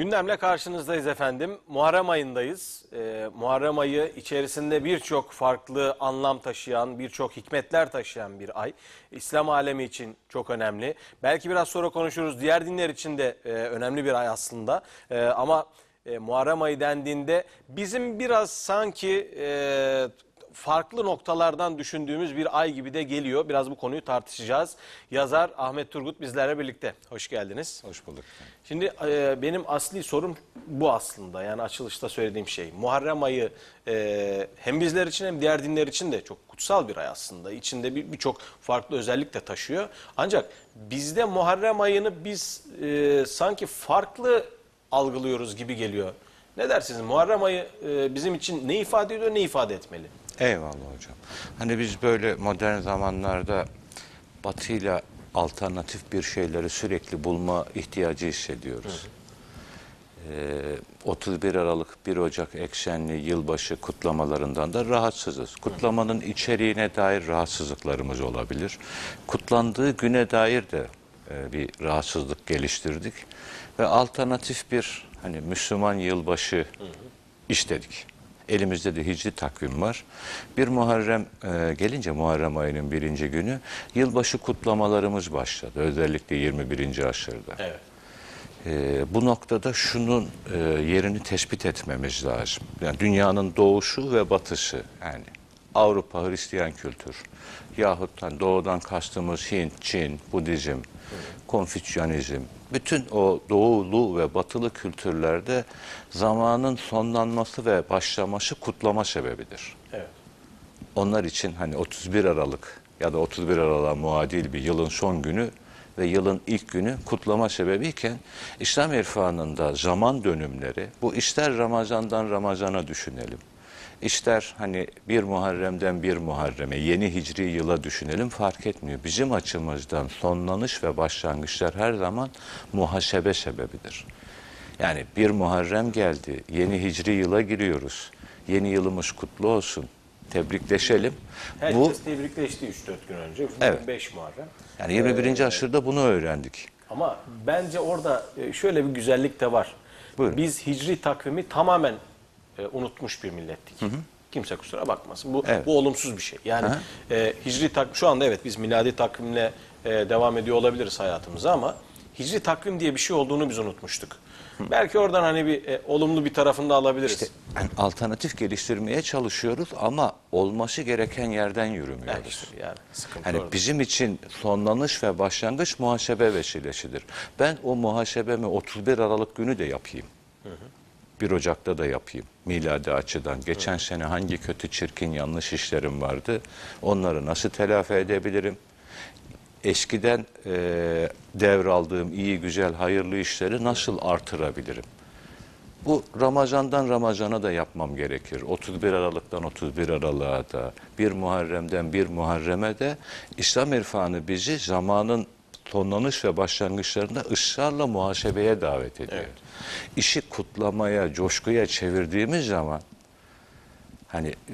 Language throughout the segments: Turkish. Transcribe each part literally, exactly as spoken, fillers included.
Gündemle karşınızdayız efendim. Muharrem ayındayız. Ee, Muharrem ayı içerisinde birçok farklı anlam taşıyan, birçok hikmetler taşıyan bir ay. İslam alemi için çok önemli. Belki biraz sonra konuşuruz. Diğer dinler için de e, önemli bir ay aslında. E, ama e, Muharrem ayı dendiğinde bizim biraz sanki E, farklı noktalardan düşündüğümüz bir ay gibi de geliyor. Biraz bu konuyu tartışacağız. Yazar Ahmet Turgut bizlerle birlikte. Hoş geldiniz. Hoş bulduk. Şimdi e, benim asli sorum bu aslında. Yani açılışta söylediğim şey. Muharrem ayı e, hem bizler için hem diğer dinler için de çok kutsal bir ay aslında. İçinde birçok bir farklı özellik de taşıyor. Ancak bizde Muharrem ayını biz e, sanki farklı algılıyoruz gibi geliyor. Ne dersiniz? Muharrem ayı e, bizim için ne ifade ediyor, ne ifade etmeli? Eyvallah hocam. Hani biz böyle modern zamanlarda batıyla alternatif bir şeyleri sürekli bulma ihtiyacı hissediyoruz. Ee, otuz bir Aralık bir Ocak eksenli yılbaşı kutlamalarından da rahatsızız. Kutlamanın içeriğine dair rahatsızlıklarımız olabilir. Kutlandığı güne dair de e, bir rahatsızlık geliştirdik. Ve alternatif bir hani Müslüman yılbaşı istedik. Elimizde de hicri takvim var. Bir Muharrem e, gelince Muharrem ayının birinci günü yılbaşı kutlamalarımız başladı. Özellikle yirmi birinci asırda. Evet. E, bu noktada şunun e, yerini tespit etmemiz lazım. Yani dünyanın doğuşu ve batısı, yani Avrupa Hristiyan kültür yahut hani doğudan kastımız Hint, Çin, Budizm, Konfüçyanizm, bütün o doğulu ve batılı kültürlerde zamanın sonlanması ve başlaması kutlama sebebidir. Evet. Onlar için hani otuz bir Aralık ya da otuz bir Aralık'a muadil bir yılın son günü ve yılın ilk günü kutlama sebebiyken İslam irfanında zaman dönümleri, bu ister Ramazan'dan Ramazan'a düşünelim, İster hani bir Muharrem'den bir Muharrem'e, yeni hicri yıla düşünelim, fark etmiyor. Bizim açımızdan sonlanış ve başlangıçlar her zaman muhasebe sebebidir. Yani bir Muharrem geldi, yeni hicri yıla giriyoruz. Yeni yılımız kutlu olsun, tebrikleşelim. Herkes Bu, tebrikleşti üç dört gün önce. Evet. beş Muharrem. yani yirmi birinci Ee, asırda bunu öğrendik. Ama bence orada şöyle bir güzellik de var. Buyurun. Biz hicri takvimi tamamen e, unutmuş bir millettik. Hı hı. Kimse kusura bakmasın. Bu, Evet. bu olumsuz bir şey. Yani e, hicri takvim, şu anda evet biz miladi takvimle e, devam ediyor olabiliriz hayatımıza ama hicri takvim diye bir şey olduğunu biz unutmuştuk. Hı. Belki oradan hani bir e, olumlu bir tarafını da alabiliriz. İşte yani alternatif geliştirmeye çalışıyoruz ama olması gereken yerden yürümüyoruz. Evet, işte yani sıkıntı Hani orada. bizim için sonlanış ve başlangıç muhasebe vesilesidir. Ben o muhasebemi otuz bir Aralık günü de yapayım. Hı hı. bir Ocak'ta da yapayım miladi açıdan. Geçen hı. sene hangi kötü, çirkin, yanlış işlerim vardı? Onları nasıl telafi edebilirim? Eskiden e, devraldığım iyi, güzel, hayırlı işleri nasıl artırabilirim? Bu Ramazan'dan Ramazan'a da yapmam gerekir. otuz bir Aralık'tan otuz bir Aralık'a da, bir Muharrem'den bir Muharrem'e de İslam irfanı bizi zamanın sonlanış ve başlangıçlarında ısrarla muhasebeye davet ediyor. Evet. İşi kutlamaya, coşkuya çevirdiğimiz zaman hani e,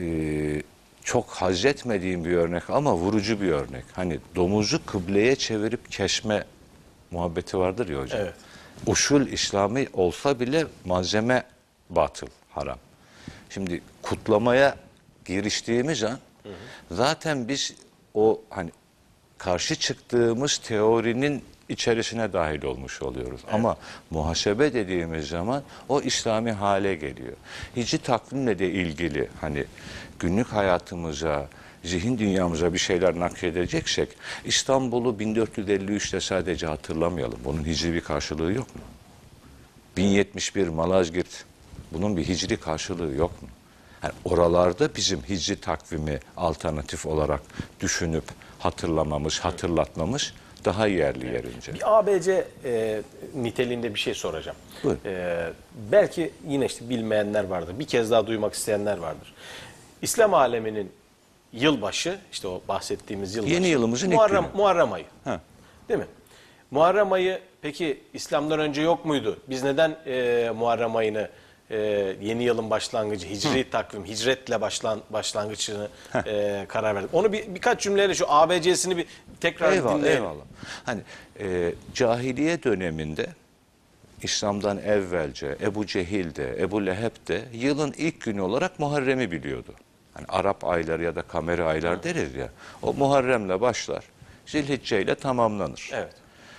çok haz etmediğim bir örnek ama vurucu bir örnek. Hani domuzu kıbleye çevirip kesme muhabbeti vardır ya hocam. Evet. Usul İslami olsa bile malzeme batıl, haram. Şimdi kutlamaya giriştiğimiz an hı hı. zaten biz o hani karşı çıktığımız teorinin içerisine dahil olmuş oluyoruz. Evet. Ama muhasebe dediğimiz zaman o İslami hale geliyor. Hicri takvimle de ilgili hani günlük hayatımıza, zihin dünyamıza bir şeyler nakledeceksek İstanbul'u bin dört yüz elli üçte sadece hatırlamayalım. Bunun hicri bir karşılığı yok mu? bin yetmiş bir Malazgirt, bunun bir hicri karşılığı yok mu? Yani oralarda bizim hicri takvimi alternatif olarak düşünüp hatırlamamız, hatırlatmamız daha yerli yerince. Bir A B C e, niteliğinde bir şey soracağım. E, belki yine işte bilmeyenler vardır. Bir kez daha duymak isteyenler vardır. İslam aleminin yılbaşı, işte o bahsettiğimiz yılbaşı. Yeni yılımızın Muharrem, ilk günü. Muharrem ayı. Ha. Değil mi? Muharrem ayı peki İslam'dan önce yok muydu? Biz neden e, Muharrem ayını e, yeni yılın başlangıcı, hicri Hı. takvim, hicretle başlan, başlangıcını e, karar verdik? Onu bir, birkaç cümleyle şu A B C'sini bir tekrar eyvallah, dinleyelim. Eyvallah. Hani e, cahiliye döneminde İslam'dan evvelce Ebu Cehil de, Ebu Leheb de yılın ilk günü olarak Muharrem'i biliyordu. Hani Arap ayları ya da kameri aylar deriz ya. O Muharrem'le başlar. Zilhicce ile tamamlanır. Evet.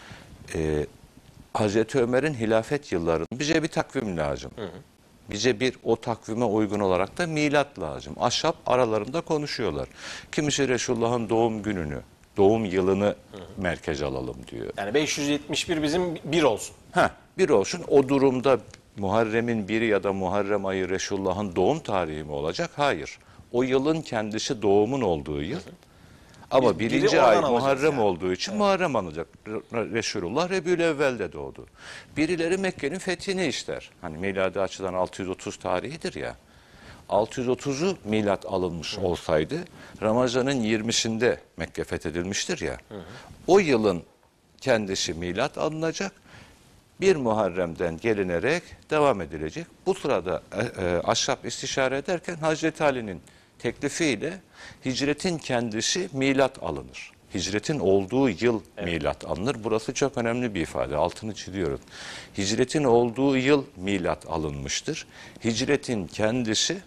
Ee, Hazreti Ömer'in hilafet yıllarında bize bir takvim lazım. Hı hı. Bize bir o takvime uygun olarak da milat lazım. Ashab aralarında konuşuyorlar. Kimisi Resulullah'ın doğum gününü, doğum yılını hı hı. merkez alalım diyor. Yani beş yüz yetmiş bir bizim bir olsun. Heh, bir olsun. O durumda Muharrem'in biri ya da Muharrem ayı Resulullah'ın doğum tarihi mi olacak? Hayır. O yılın kendisi doğumun olduğu yıl. Hı hı. Ama Biz birinci biri ay oradan Muharrem yani. olduğu için evet. Muharrem anılacak. Resulullah Rebülevvel'de doğdu. Birileri Mekke'nin fethini ister. Hani miladi açıdan altı yüz otuz tarihidir ya. altı yüz otuzu milat alınmış hı. olsaydı Ramazan'ın yirmisinde Mekke fethedilmiştir ya. Hı hı. O yılın kendisi milat alınacak. Bir Muharrem'den gelinerek devam edilecek. Bu sırada e, e, Ashab istişare ederken Hazreti Ali'nin teklifiyle hicretin kendisi milat alınır. Hicretin olduğu yıl evet. milat alınır. Burası çok önemli bir ifade. Altını çiziyorum. Hicretin olduğu yıl milat alınmıştır. Hicretin kendisi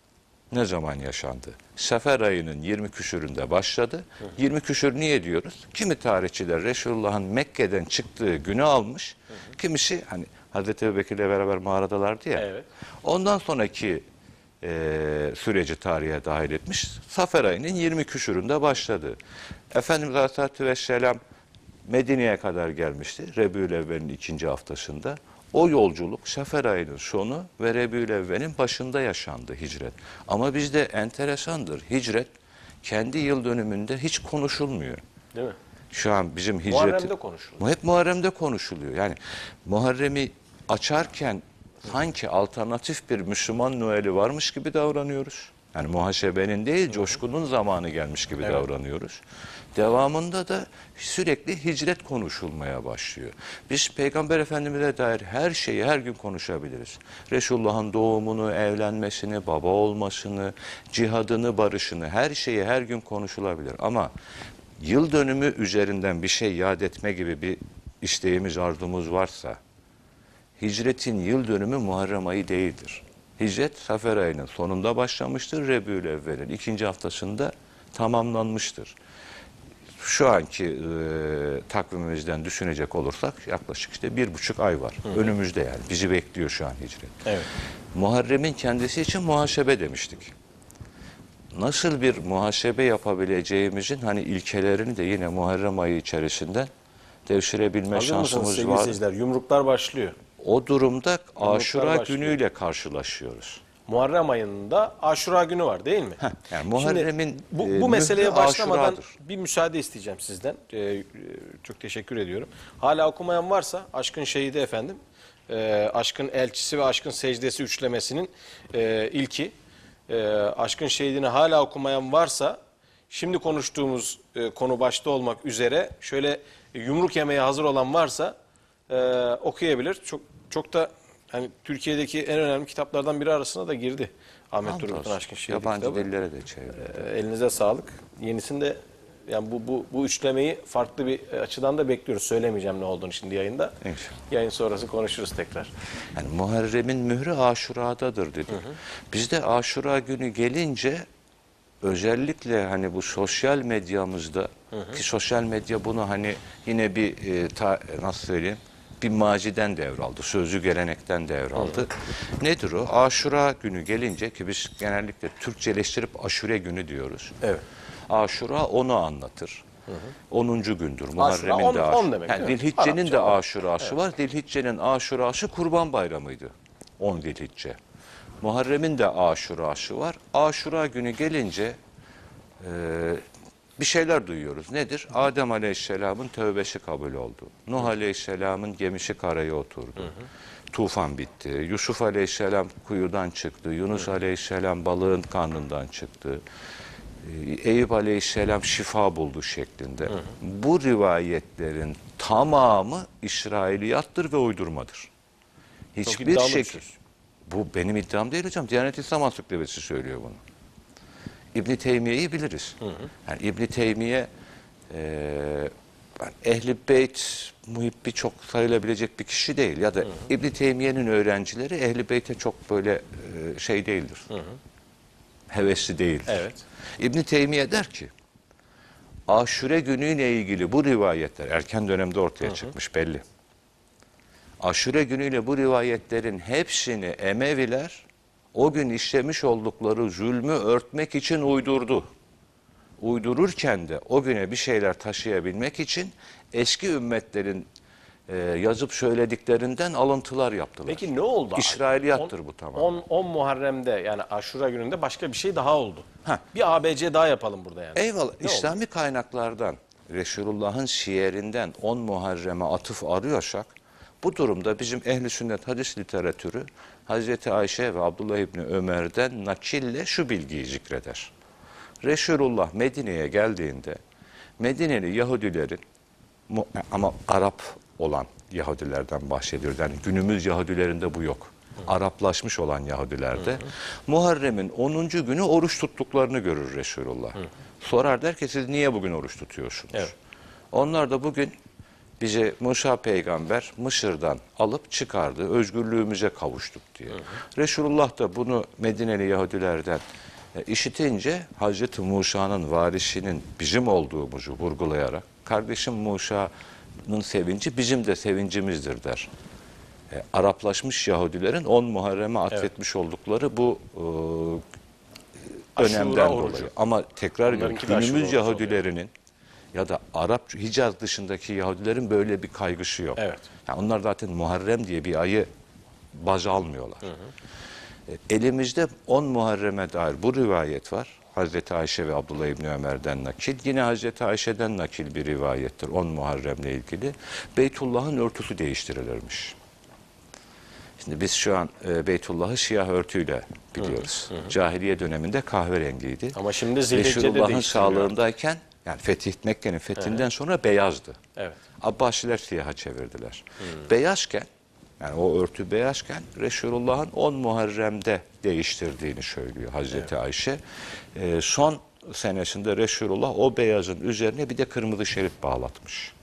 ne zaman yaşandı? Sefer ayının yirmi küsüründe başladı. Hı hı. yirmi küsür niye diyoruz? Kimi tarihçiler Resulullah'ın Mekke'den çıktığı günü almış. Hı hı. Kimisi hani Hazreti Ebubekir'le beraber mağaradalardı ya. Evet. Ondan sonraki e, süreci tarihe dahil etmiş. Safer ayının yirmi küsüründe başladı. Efendimiz Aleyhisselatü Vesselam Medine'ye kadar gelmişti. Rebü'l-Evvel'in ikinci haftasında. O yolculuk Sefer ayının sonu ve Rebü'l-Evvel'in başında yaşandı hicret. Ama bizde enteresandır. Hicret kendi yıl dönümünde hiç konuşulmuyor. Değil mi? Şu an bizim hicret... Muharrem'de konuşuluyor. Hep Muharrem'de konuşuluyor. Yani Muharrem'i açarken sanki alternatif bir Müslüman Noel'i varmış gibi davranıyoruz. Yani muhasebenin değil, coşkunun zamanı gelmiş gibi evet. davranıyoruz. Devamında da sürekli hicret konuşulmaya başlıyor. Biz Peygamber Efendimiz'e dair her şeyi her gün konuşabiliriz. Resulullah'ın doğumunu, evlenmesini, baba olmasını, cihadını, barışını, her şeyi her gün konuşulabilir. Ama yıl dönümü üzerinden bir şey yad etme gibi bir isteğimiz, arzumuz varsa, hicretin yıl dönümü Muharrem ayı değildir. Hicret Safer ayının sonunda başlamıştır. Rebü'l-Evvel'in ikinci haftasında tamamlanmıştır. Şu anki e, takvimimizden düşünecek olursak yaklaşık işte bir buçuk ay var. Hı hı. Önümüzde yani. Bizi bekliyor şu an hicret. Evet. Muharrem'in kendisi için muhasebe demiştik. Nasıl bir muhasebe yapabileceğimizin hani ilkelerini de yine Muharrem ayı içerisinde devşirebilme Hazır şansımız var. Seyirciler? Yumruklar başlıyor. O durumda Yumruklar Aşura başlıyor. günüyle karşılaşıyoruz. Muharrem ayında Aşura günü var değil mi? Heh, yani Muharrem'in bu, bu meseleye başlamadan Aşura'dır. Bir müsaade isteyeceğim sizden. Ee, çok teşekkür ediyorum. Hala okumayan varsa Aşkın Şehidi efendim. E, Aşkın Elçisi ve Aşkın Secdesi üçlemesinin e, ilki. E, Aşkın Şehidini hala okumayan varsa şimdi konuştuğumuz e, konu başta olmak üzere şöyle yumruk yemeye hazır olan varsa e, okuyabilir. Çok çok da hani Türkiye'deki en önemli kitaplardan biri arasına da girdi. Ahmet Turgut'un Aşkın Şehidi Yabancı kitabı. dillere de çevirdi. E, elinize sağlık. Yenisinde yani bu, bu, bu üçlemeyi farklı bir açıdan da bekliyoruz. Söylemeyeceğim ne olduğunu şimdi yayında. İnşallah. Yayın sonrası konuşuruz tekrar. Yani Muharrem'in mührü Aşura'dadır dedi. Hı hı. Bizde Aşura günü gelince özellikle hani bu sosyal medyamızda hı hı. ki sosyal medya bunu hani yine bir e, ta, nasıl söyleyeyim bir maciden devraldı. Sözlü gelenekten devraldı. Hı hı. Nedir o? Aşura günü gelince ki biz genellikle Türkçeleştirip aşure günü diyoruz. Evet. Aşura onu anlatır. Hı hı. onuncu gündür. Muharrem'in de Aşura. Yani Dilhicce'nin de Aşurası evet. var. Dilhicce'nin Aşurası Kurban Bayramı'ydı. on Dilhicce. Muharrem'in de Aşurası var. Aşura günü gelince e, bir şeyler duyuyoruz. Nedir? Adem Aleyhisselam'ın tövbesi kabul oldu. Nuh Aleyhisselam'ın gemisi karaya oturdu. Hı hı. Tufan bitti. Yusuf Aleyhisselam kuyudan çıktı. Yunus hı hı. Aleyhisselam balığın karnından çıktı. Eyüp Aleyhisselam şifa buldu şeklinde. Hı hı. Bu rivayetlerin tamamı İsrailiyattır ve uydurmadır. Hiçbir şekilde. Bu benim iddiam değil hocam. Diyanet İslam Ansiklopedisi söylüyor bunu. İbn Teymiye'yi biliriz. Hı hı. Yani İbn Teymiye e, yani Ehl-i Beyt muhibbi çok sayılabilecek bir kişi değil. Ya da İbn Teymiye'nin öğrencileri Ehl-i Beyt'e çok böyle e, şey değildir. Hı hı. Hevesli değildir. Evet. İbn Teymiye der ki Aşure günüyle ilgili bu rivayetler erken dönemde ortaya hı hı. çıkmış belli. Aşure günüyle bu rivayetlerin hepsini Emeviler o gün işlemiş oldukları zulmü örtmek için uydurdu. Uydururken de o güne bir şeyler taşıyabilmek için eski ümmetlerin e, yazıp söylediklerinden alıntılar yaptılar. Peki ne oldu? İsrailiyattır bu tamamen. on Muharrem'de yani Aşura gününde başka bir şey daha oldu. Heh. Bir A B C daha yapalım burada yani. Eyvallah. Ne İslami oldu? kaynaklardan, Resulullah'ın şiirinden on Muharrem'e atıf arıyorsak, bu durumda bizim ehli sünnet hadis literatürü Hazreti Ayşe ve Abdullah İbni Ömer'den nakille şu bilgiyi zikreder. Resulullah Medine'ye geldiğinde Medineli Yahudilerin ama Arap olan Yahudilerden bahsediyoruz. Yani günümüz Yahudilerinde bu yok. Hı. Araplaşmış olan Yahudilerde hı hı. Muharrem'in onuncu günü oruç tuttuklarını görür Resulullah. Hı. Sorar der ki siz niye bugün oruç tutuyorsunuz? Evet. Onlar da bugün bize Musa peygamber Mısır'dan alıp çıkardı. Özgürlüğümüze kavuştuk diye. Hı hı. Resulullah da bunu Medineli Yahudilerden e, işitince Hazreti Musa'nın varisinin bizim olduğumuzu vurgulayarak kardeşim Musa'nın sevinci bizim de sevincimizdir der. E, Araplaşmış Yahudilerin on Muharrem'e atfetmiş evet. oldukları bu e, önemden dolayı. Ama tekrar ediyorum günümüz Yahudilerinin ya da Arap Hicaz dışındaki Yahudilerin böyle bir kaygısı yok. Evet. Yani onlar zaten Muharrem diye bir ayı baz almıyorlar. Hı hı. E, elimizde on Muharrem'e dair bu rivayet var. Hazreti Ayşe ve Abdullah İbni Ömer'den nakil. Yine Hazreti Ayşe'den nakil bir rivayettir on Muharrem'le ilgili. Beytullah'ın örtüsü değiştirilirmiş. Şimdi biz şu an e, Beytullah'ı siyah örtüyle biliyoruz. Hı hı. Cahiliye döneminde kahverengiydi. Ama şimdi Zilhicce'de Resulullah'ın sağlığındayken yani Fetih, Mekke'nin fethinden evet. sonra beyazdı. Evet. Abbasiler siyaha çevirdiler. Hmm. Beyazken, yani o örtü beyazken Resulullah'ın on Muharrem'de değiştirdiğini söylüyor Hazreti evet. Ayşe. Ee, son senesinde Resulullah o beyazın üzerine bir de kırmızı şerit bağlatmış.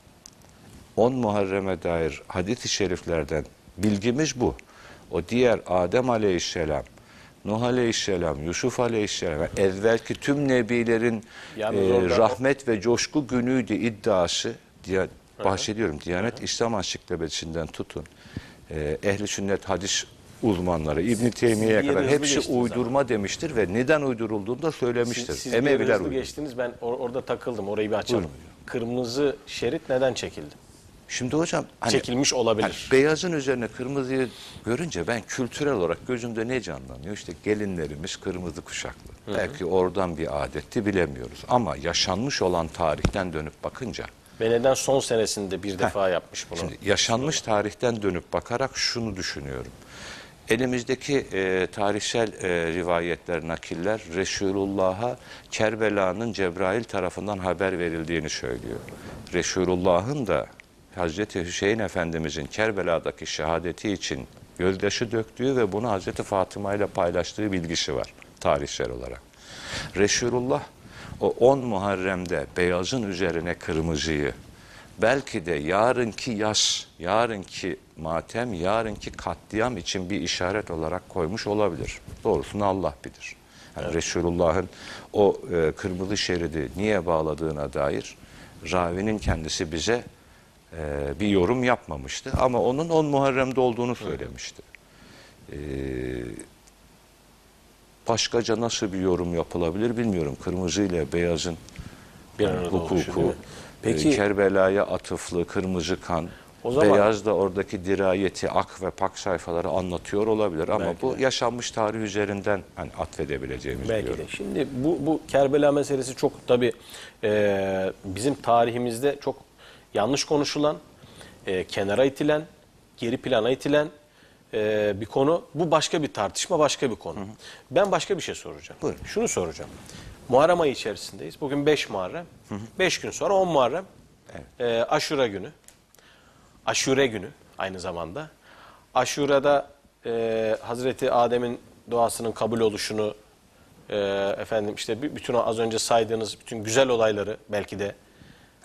on Muharrem'e dair hadis-i şeriflerden bilgimiz bu. O diğer Adem Aleyhisselam, Nuh Aleyhisselam, Yusuf Aleyhisselam ve evvelki tüm nebilerin e, rahmet ve coşku günüydü iddiası diye bahsediyorum. Diyanet İslam Ansiklopedisinden tutun. E, Ehli sünnet hadis uzmanları İbn Teymiye'ye kadar hepsi uydurma ama. demiştir ve neden uydurulduğunu da söylemiştir. Siz, siz Emeviler hızlı geçtiniz. Ben or orada takıldım. Orayı bir açalım. Buyurun. Kırmızı şerit neden çekildi? Şimdi hocam hani, çekilmiş olabilir. Hani beyazın üzerine kırmızıyı görünce ben kültürel olarak gözümde ne canlanıyor? İşte gelinlerimiz kırmızı kuşaklı. Hı hı. Belki oradan bir adetti bilemiyoruz. Ama yaşanmış olan tarihten dönüp bakınca. Ve neden son senesinde bir defa heh, yapmış bunu? Şimdi yaşanmış tarihten dönüp bakarak şunu düşünüyorum. Elimizdeki e, tarihsel e, rivayetler, nakiller Resulullah'a Kerbela'nın Cebrail tarafından haber verildiğini söylüyor. Resulullah'ın da Hazreti Hüseyin Efendimizin Kerbela'daki şehadeti için gözyaşı döktüğü ve bunu Hazreti Fatıma ile paylaştığı bilgisi var tarihsel olarak. Resulullah o on Muharrem'de beyazın üzerine kırmızıyı belki de yarınki yas, yarınki matem, yarınki katliam için bir işaret olarak koymuş olabilir. Doğrusunu Allah bilir. Yani evet. Resulullah'ın o e, kırmızı şeridi niye bağladığına dair ravinin kendisi bize Ee, bir yorum yapmamıştı ama onun on Muharrem'de olduğunu söylemişti. Ee, başkaca nasıl bir yorum yapılabilir bilmiyorum. Kırmızı ile beyazın bir yani hukuku, peki, e, Kerbela'ya atıflı kırmızı kan, o zaman, beyaz da oradaki dirayeti, ak ve pak sayfaları anlatıyor olabilir ama bu de. yaşanmış tarih üzerinden hani atfedebileceğimiz belki diyorum. De. Şimdi bu, bu Kerbela meselesi çok tabii e, bizim tarihimizde çok yanlış konuşulan, e, kenara itilen, geri plana itilen e, bir konu. Bu başka bir tartışma, başka bir konu. Hı hı. Ben başka bir şey soracağım. Buyurun. Şunu soracağım. Muharrem ayı içerisindeyiz. Bugün beş Muharrem. Hı hı. beş gün sonra on Muharrem. Evet. E, Aşura günü. Aşure günü aynı zamanda. Aşura'da e, Hazreti Adem'in duasının kabul oluşunu, e, efendim işte bütün o az önce saydığınız bütün güzel olayları belki de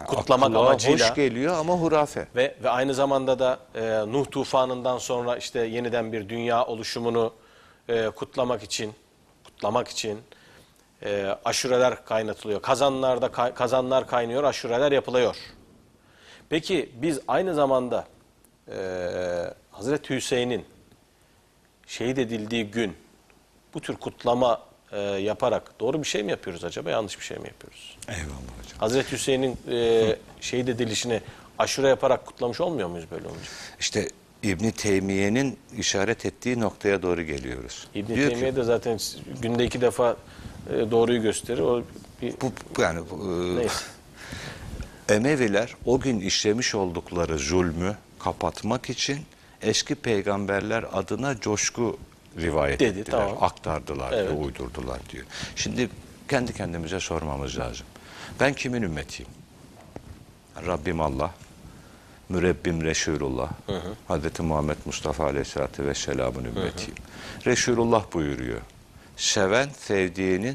kutlamak Kulağa amacıyla. hoş geliyor ama hurafe. Ve, ve aynı zamanda da e, Nuh tufanından sonra işte yeniden bir dünya oluşumunu e, kutlamak için kutlamak için e, aşureler kaynatılıyor. Kazanlarda kay- kazanlar kaynıyor, aşureler yapılıyor. Peki biz aynı zamanda e, Hazreti Hüseyin'in şehit edildiği gün bu tür kutlama e, yaparak doğru bir şey mi yapıyoruz acaba, yanlış bir şey mi yapıyoruz? Eyvallah hocam. Hazreti Hüseyin'in e, şehit edilişini aşure yaparak kutlamış olmuyor muyuz böyle olunca? İşte İbn-i Teymiye'nin işaret ettiği noktaya doğru geliyoruz. İbn-i Diyor ki, Teymiye de zaten günde iki defa e, doğruyu gösterir. O bir, bu, bu- yani e, neyse. Emeviler o gün işlemiş oldukları zulmü kapatmak için eski peygamberler adına coşku rivayet Dedi, ettiler, tamam. aktardılar Evet. diyor, uydurdular diyor. Şimdi kendi kendimize sormamız lazım. Ben kimin ümmetiyim? Rabbim Allah, mürebbim Resulullah, hı hı. Hazreti Muhammed Mustafa Aleyhisselatü Vesselam'ın ümmetiyim. Hı hı. Resulullah buyuruyor. Seven sevdiğinin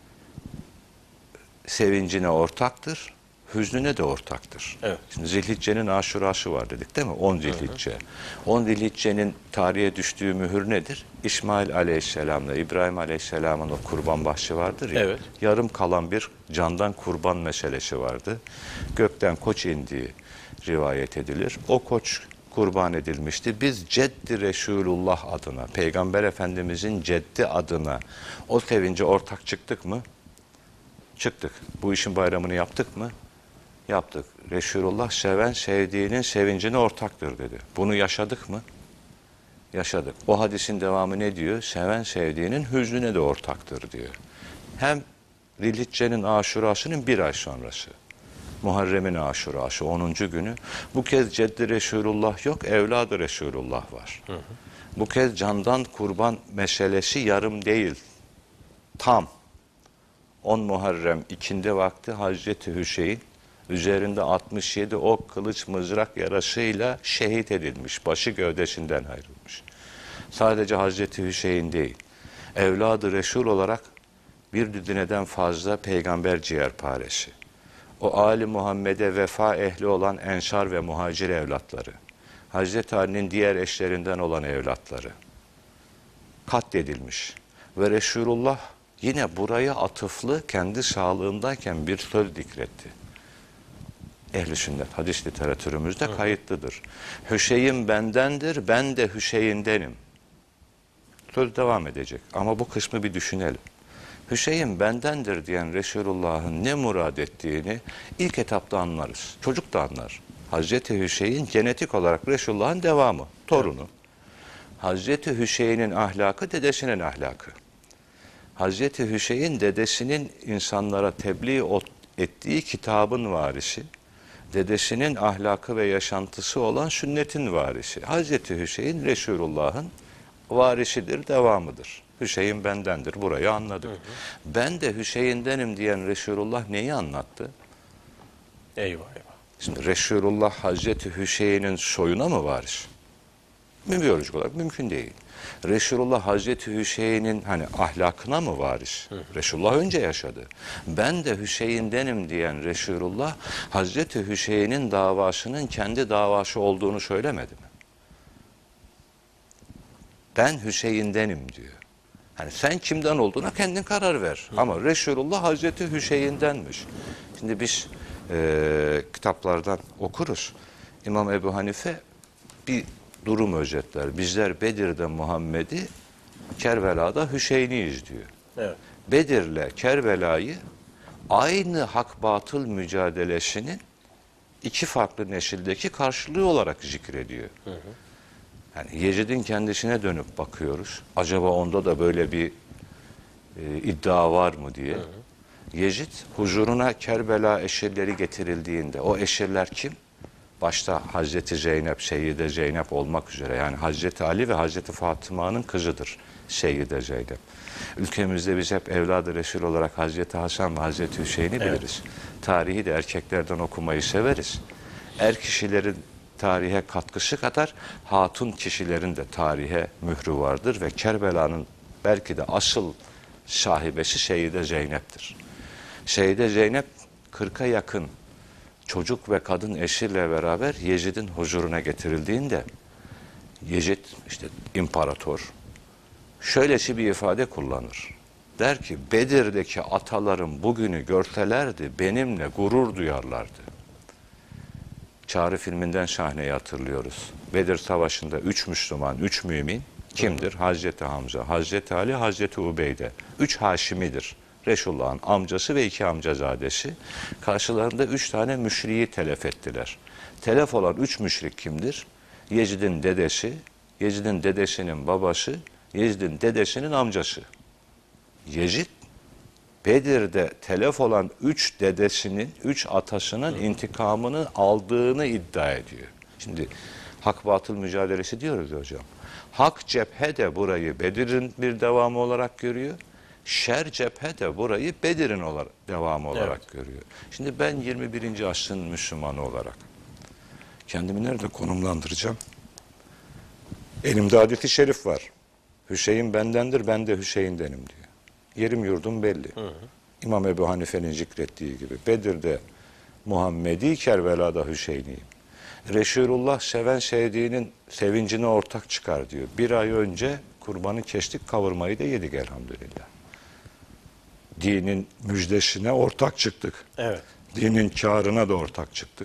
sevincine ortaktır, hüznüne de ortaktır. Evet. Şimdi Zilhicce'nin aşurası var dedik değil mi? on Zilhicce. on Zilhicce'nin tarihe düştüğü mühür nedir? İsmail Aleyhisselam'la İbrahim Aleyhisselam'ın o kurban bahçesi vardır ya. Evet. Yarım kalan bir candan kurban meselesi vardı. Gökten koç indiği rivayet edilir. O koç kurban edilmişti. Biz Ceddi Resulullah adına, Peygamber Efendimizin ceddi adına o sevince ortak çıktık mı? Çıktık. Bu işin bayramını yaptık mı? Yaptık. Resulullah seven sevdiğinin sevincine ortaktır dedi. Bunu yaşadık mı? Yaşadık. O hadisin devamı ne diyor? Seven sevdiğinin hüznüne de ortaktır diyor. Hem Zilhicce'nin aşurasının bir ay sonrası. Muharrem'in aşurası onuncu günü. Bu kez Ceddi Resulullah yok, evladı Resulullah var. Hı hı. Bu kez candan kurban meselesi yarım değil, tam. on Muharrem ikindi vakti Hazreti Hüseyin üzerinde altmış yedi ok, kılıç, mızrak yarasıyla şehit edilmiş. Başı gövdesinden ayrılmış. Sadece Hazreti Hüseyin değil, evladı Resul olarak bir düzineden fazla peygamber ciğerparesi. O Ali Muhammed'e vefa ehli olan ensar ve muhacir evlatları, Hazreti Ali'nin diğer eşlerinden olan evlatları katledilmiş. Ve Resulullah yine buraya atıflı kendi sağlığındayken bir söz zikretti. Ehl-i sünnet hadis literatürümüzde Hı. kayıtlıdır. Hüseyin bendendir, ben de Hüseyin'denim. Söz devam edecek ama bu kısmı bir düşünelim. Hüseyin bendendir diyen Resulullah'ın ne murad ettiğini ilk etapta anlarız. Çocuk da anlar. Hazreti Hüseyin genetik olarak Resulullah'ın devamı, torunu. Evet. Hazreti Hüseyin'in ahlakı dedesinin ahlakı. Hazreti Hüseyin dedesinin insanlara tebliğ ettiği kitabın varisi, dedesinin ahlakı ve yaşantısı olan sünnetin varisi. Hazreti Hüseyin Resulullah'ın varisidir, devamıdır. Hüseyin bendendir. Burayı anladık. Hı hı. Ben de Hüseyin'denim diyen Resulullah neyi anlattı? Eyvah eyvah. Şimdi Resulullah Hazreti Hüseyin'in soyuna mı varis? Biyolojik olarak mümkün değil. Resulullah Hazreti Hüseyin'in hani ahlakına mı varis? Hı hı. Resulullah önce yaşadı. Ben de Hüseyin'denim diyen Resulullah Hazreti Hüseyin'in davasının kendi davası olduğunu söylemedi mi? Ben Hüseyin'denim diyor. Hani sen kimden olduğuna kendin karar ver. Hı. Ama Resulullah Hazreti Hüseyin'denmiş. Şimdi biz e, kitaplardan okuruz. İmam Ebu Hanife bir durum özetler. Bizler Bedir'de Muhammed'i, Kerbela'da Hüseyin'iyiz diyor. Evet. Bedir'le Kerbela'yı aynı hak batıl mücadelesinin iki farklı nesildeki karşılığı olarak zikrediyor. Hı hı. Yani Yezid'in kendisine dönüp bakıyoruz. Acaba onda da böyle bir e, iddia var mı diye. Hı hı. Yezid huzuruna Kerbela eşirleri getirildiğinde o eşirler kim? Başta Hazreti Zeynep, Seyyide Zeynep olmak üzere yani Hazreti Ali ve Hazreti Fatıma'nın kızıdır Seyyide Zeynep. Ülkemizde biz hep evladı Resul olarak Hazreti Hasan ve Hazreti Hüseyin'i evet. biliriz. Tarihi de erkeklerden okumayı severiz. Er kişilerin tarihe katkısı kadar hatun kişilerin de tarihe mührü vardır ve Kerbela'nın belki de asıl sahibesi Seyyide Zeynep'tir. Seyyide Zeynep kırka yakın çocuk ve kadın eşiyle beraber Yezid'in huzuruna getirildiğinde Yezid işte imparator şöylesi bir ifade kullanır. Der ki Bedir'deki atalarım bugünü görselerdi benimle gurur duyarlardı. Çağrı filminden sahneyi hatırlıyoruz. Bedir Savaşı'nda üç Müslüman, üç mümin kimdir? Hazreti Hamza, Hazreti Ali, Hazreti Ubeyde. Üç Haşimidir. Resulullah'ın amcası ve iki amcazadesi. Karşılarında üç tane müşriği telef ettiler. Telef olan üç müşrik kimdir? Yezid'in dedesi, Yezid'in dedesinin babası, Yezid'in dedesinin amcası. Yezid, Bedir'de telef olan üç dedesinin, üç atasının intikamını aldığını iddia ediyor. Şimdi hak batıl mücadelesi diyoruz hocam. Hak cephe de burayı Bedir'in bir devamı olarak görüyor. Şer cephe de burayı Bedir'in olarak, devamı olarak evet. görüyor. Şimdi ben yirmi birinci asrın Müslümanı olarak kendimi nerede konumlandıracağım? Elimde hadis-i şerif var. Hüseyin bendendir, ben de Hüseyin'denim diyor. Yerim yurdum belli. Hı hı. İmam Ebu Hanife'nin zikrettiği gibi. Bedir'de Muhammedi, Kerbela'da Hüseyin'iyim. Resulullah seven sevdiğinin sevincine ortak çıkar diyor. Bir ay önce kurbanı kestik, kavurmayı da yedik elhamdülillah. Dinin müjdesine ortak çıktık. Evet. Dinin kârına da ortak çıktık.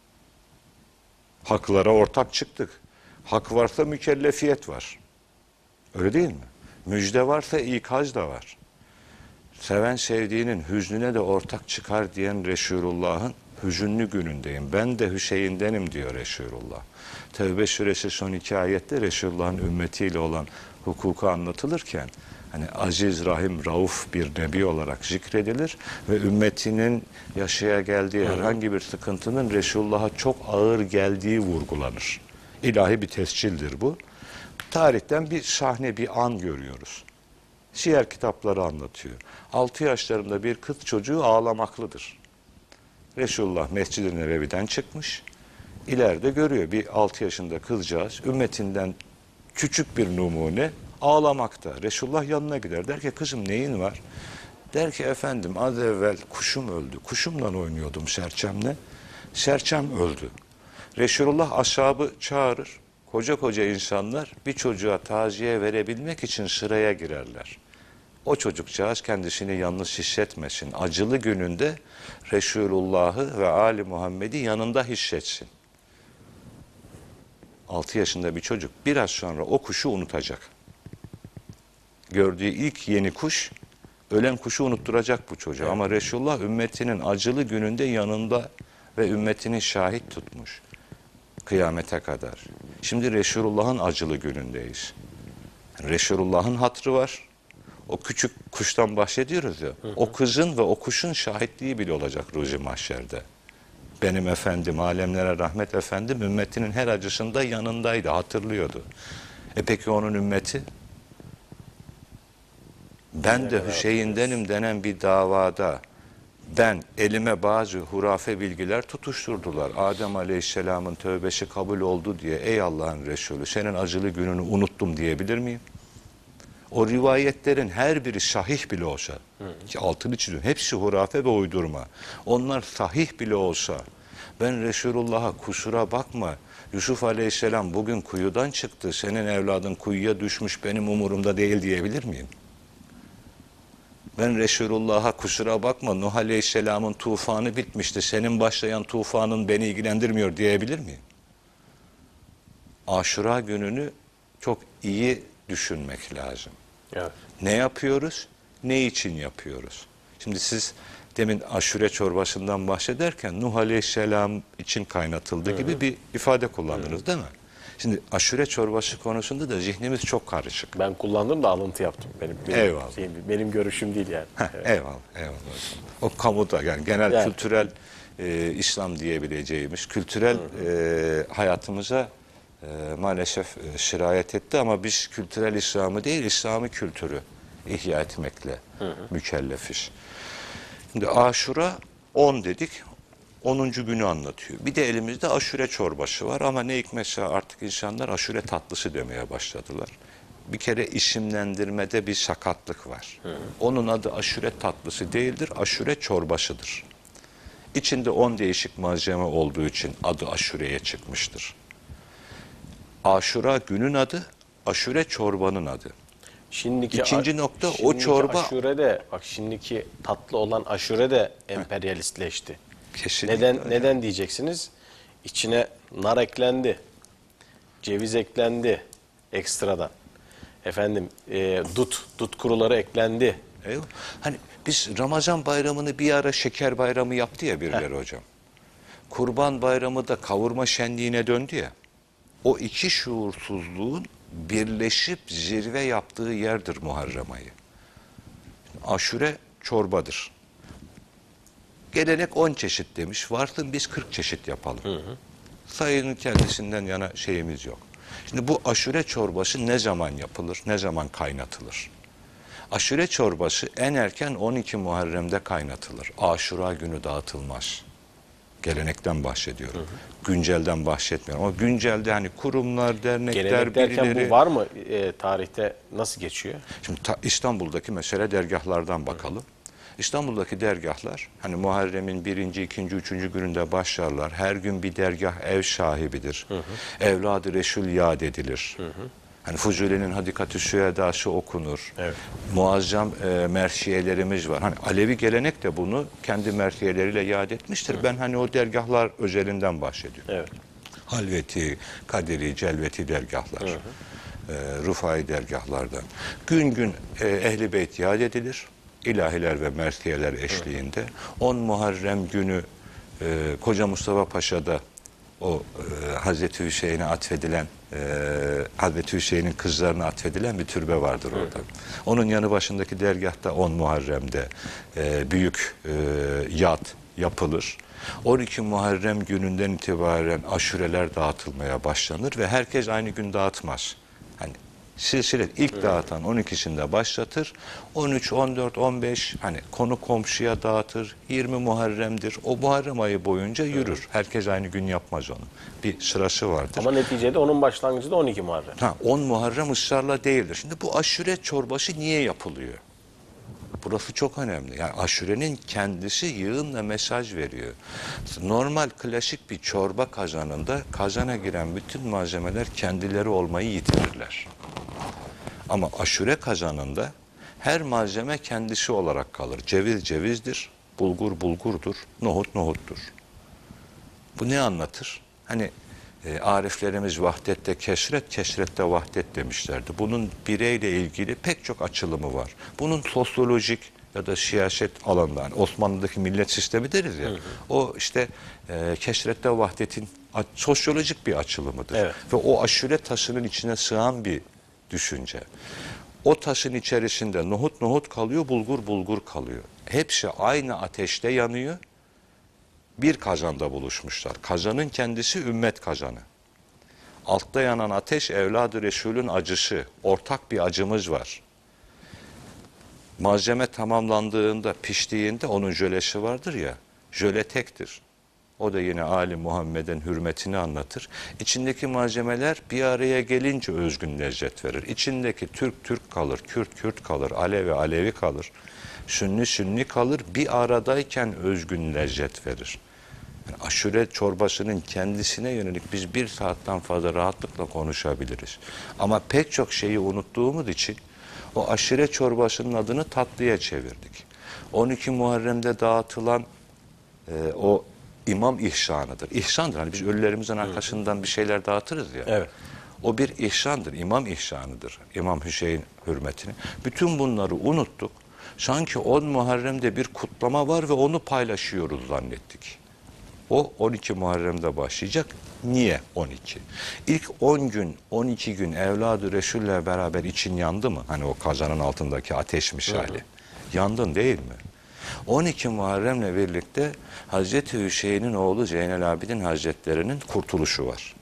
Haklara ortak çıktık. Hak varsa mükellefiyet var. Öyle değil mi? Müjde varsa ikaz da var. Seven sevdiğinin hüznüne de ortak çıkar diyen Resulullah'ın hüzünlü günündeyim. Ben de Hüseyin'denim diyor Resulullah. Tevbe suresi son iki ayette Resulullah'ın ümmetiyle olan hukuku anlatılırken hani aziz, rahim, rauf bir nebi olarak zikredilir ve ümmetinin yaşaya geldiği herhangi bir sıkıntının Resulullah'a çok ağır geldiği vurgulanır. İlahi bir tescildir bu. Tarihten bir sahne, bir an görüyoruz. Siyer kitapları anlatıyor. altı yaşlarında bir kız çocuğu ağlamaklıdır. Resulullah Mescid-i Nebevi'den çıkmış. İleride görüyor bir altı yaşında kızcağız, ümmetinden küçük bir numune ağlamakta. Resulullah yanına gider. Der ki kızım neyin var? Der ki efendim az evvel kuşum öldü. Kuşumla oynuyordum serçemle. Serçem öldü. Resulullah ashabı çağırır. Koca koca insanlar bir çocuğa taziye verebilmek için sıraya girerler. O çocukcağız kendisini yalnız hissetmesin. Acılı gününde Resulullah'ı ve Ali Muhammed'i yanında hissetsin. altı yaşında bir çocuk biraz sonra o kuşu unutacak. Gördüğü ilk yeni kuş, ölen kuşu unutturacak bu çocuğa. Evet. Ama Resulullah ümmetinin acılı gününde yanında ve ümmetini şahit tutmuş. Kıyamete kadar. Şimdi Resulullah'ın acılı günündeyiz. Resulullah'ın hatrı var. O küçük kuştan bahsediyoruz ya. Hı hı. O kızın ve o kuşun şahitliği bile olacak Ruzi Mahşer'de. Benim efendim, alemlere rahmet efendim, ümmetinin her acısında yanındaydı, hatırlıyordu. E peki onun ümmeti? Ben de Hüseyin'denim denen bir davada ben elime bazı hurafe bilgiler tutuşturdular. Adem Aleyhisselam'ın tövbesi kabul oldu diye ey Allah'ın Resulü senin acılı gününü unuttum diyebilir miyim? O rivayetlerin her biri sahih bile olsa, hı. ki altını çiziyorum, hepsi hurafe ve uydurma. Onlar sahih bile olsa ben Resulullah'a kusura bakma Yusuf Aleyhisselam bugün kuyudan çıktı, senin evladın kuyuya düşmüş benim umurumda değil diyebilir miyim? Ben Resulullah'a kusura bakma Nuh Aleyhisselam'ın tufanı bitmişti. Senin başlayan tufanın beni ilgilendirmiyor diyebilir miyim? Aşura gününü çok iyi düşünmek lazım. Evet. Ne yapıyoruz? Ne için yapıyoruz? Şimdi siz demin aşure çorbasından bahsederken Nuh Aleyhisselam için kaynatıldı hı hı. gibi bir ifade kullandınız hı hı. değil mi? Şimdi aşure çorbası konusunda da zihnimiz çok karışık. Ben kullandım da alıntı yaptım. Benim, benim eyvallah. Şeyim, benim görüşüm değil yani. Heh, evet. Eyvallah, eyvallah. O kamuda yani genel yani. kültürel e, İslam diyebileceğimiz kültürel e, hayatımıza e, maalesef e, sirayet etti ama biz kültürel İslam'ı değil, İslami kültürü ihya etmekle hı hı. mükellefiz. Şimdi Aşura on dedik. onuncu günü anlatıyor. Bir de elimizde aşure çorbası var ama ne hikmetse artık insanlar aşure tatlısı demeye başladılar. Bir kere isimlendirmede bir sakatlık var. Hı. Onun adı aşure tatlısı değildir, aşure çorbasıdır. İçinde on değişik malzeme olduğu için adı aşureye çıkmıştır. Aşura günün adı, aşure çorbanın adı. Şimdiki İkinci a- nokta, o şimdiki çorba- aşure de bak şimdiki tatlı olan aşure de emperyalistleşti. Kesinlikle Neden hocam. neden diyeceksiniz? İçine nar eklendi. Ceviz eklendi ekstradan. Efendim e, dut dut kuruları eklendi. Eyvallah. Hani biz Ramazan bayramını bir ara şeker bayramı yaptı ya birileri hocam. Kurban bayramı da kavurma şenliğine döndü ya. O iki şuursuzluğun birleşip zirve yaptığı yerdir Muharrem ayı. Aşure çorbadır. Gelenek on çeşit demiş. Varsın biz kırk çeşit yapalım. Hı hı. Sayının kendisinden yana şeyimiz yok. Şimdi bu aşure çorbası ne zaman yapılır, ne zaman kaynatılır? Aşure çorbası en erken on iki Muharrem'de kaynatılır. Aşura günü dağıtılmaz. Gelenekten bahsediyorum. Hı hı. Güncelden bahsetmiyorum. Ama güncelde hani kurumlar, dernekler, Gelenek derken birileri... bu var mı e, tarihte nasıl geçiyor? Şimdi ta, İstanbul'daki mesela dergahlardan bakalım. Hı. İstanbul'daki dergahlar hani Muharrem'in birinci, ikinci, üçüncü gününde başlarlar. Her gün bir dergah ev sahibidir. Hı hı. Evladı Resul yad edilir. Hı hı. Hani Fuzuli'nin Hadikat-ı Süedası okunur. Evet. Muazzam e, mersiyelerimiz var. Hani Alevi gelenek de bunu kendi mersiyeleriyle yad etmiştir. Hı. Ben hani o dergahlar özelinden bahsediyorum. Evet. Halveti, Kaderi, Celveti dergahlar. Hı hı. E, Rufai dergahlardan. Gün gün e, Ehl-i Beyt yad edilir. İlahiler ve mersiyeler eşliğinde. on Muharrem günü e, Koca Mustafa Paşa'da o e, Hazreti Hüseyin'e atfedilen e, Hazreti Hüseyin'in kızlarına atfedilen bir türbe vardır orada. Evet. Onun yanı başındaki dergahta on Muharrem'de e, büyük e, yad yapılır. on iki Muharrem gününden itibaren aşureler dağıtılmaya başlanır ve herkes aynı gün dağıtmaz. Hani silsile ilk evet. dağıtan on ikisinde başlatır. on üç, on dört, on beş hani konu komşuya dağıtır. yirmi Muharrem'dir. O Muharrem ayı boyunca yürür. Evet. Herkes aynı gün yapmaz onu. Bir sırası vardır. Ama neticede onun başlangıcı da on iki Muharrem. Ha, on Muharrem ısrarla değildir. Şimdi bu aşure çorbası niye yapılıyor? Burası çok önemli. Yani aşurenin kendisi yığınla mesaj veriyor. Normal klasik bir çorba kazanında kazana giren bütün malzemeler kendileri olmayı yitirirler. Ama aşure kazanında her malzeme kendisi olarak kalır. Ceviz cevizdir, bulgur bulgurdur, nohut nohuttur. Bu ne anlatır? Hani e, ariflerimiz vahdette kesret, kesrette vahdet demişlerdi. Bunun bireyle ilgili pek çok açılımı var. Bunun sosyolojik ya da siyaset alanında, yani Osmanlı'daki millet sistemi deriz ya, hı hı. o işte e, kesrette vahdetin sosyolojik bir açılımıdır. Evet. Ve o aşure taşının içine sığan bir düşünce. O taşın içerisinde nohut nohut kalıyor, bulgur bulgur kalıyor. Hepsi aynı ateşte yanıyor. Bir kazanda buluşmuşlar. Kazanın kendisi ümmet kazanı. Altta yanan ateş evladı Resul'ün acısı. Ortak bir acımız var. Malzeme tamamlandığında, piştiğinde onun jölesi vardır ya. Jöle tektir. O da yine Ali Muhammed'in hürmetini anlatır. İçindeki malzemeler bir araya gelince özgün lezzet verir. İçindeki Türk Türk kalır, Kürt Kürt kalır, Alevi Alevi kalır, Sünni Sünni kalır. Bir aradayken özgün lezzet verir. Yani aşure çorbasının kendisine yönelik biz bir saatten fazla rahatlıkla konuşabiliriz. Ama pek çok şeyi unuttuğumuz için o aşure çorbasının adını tatlıya çevirdik. on iki Muharrem'de dağıtılan e, o İmam ihsanıdır. İhsandır. Hani biz ölülerimizin arkasından bir şeyler dağıtırız ya. Evet. O bir ihsandır. İmam ihsanıdır. İmam Hüseyin hürmetine. Bütün bunları unuttuk. Sanki on Muharrem'de bir kutlama var ve onu paylaşıyoruz zannettik. O on iki Muharrem'de başlayacak. Niye on iki? İlk on gün, on iki gün evladı Resul'le beraber için yandı mı? Hani o kazanın altındaki ateş misali. Hı hı. Yandın değil mi? on iki Muharrem'le birlikte Hazreti Hüseyin'in oğlu Zeynel Abidin Hazretleri'nin kurtuluşu var.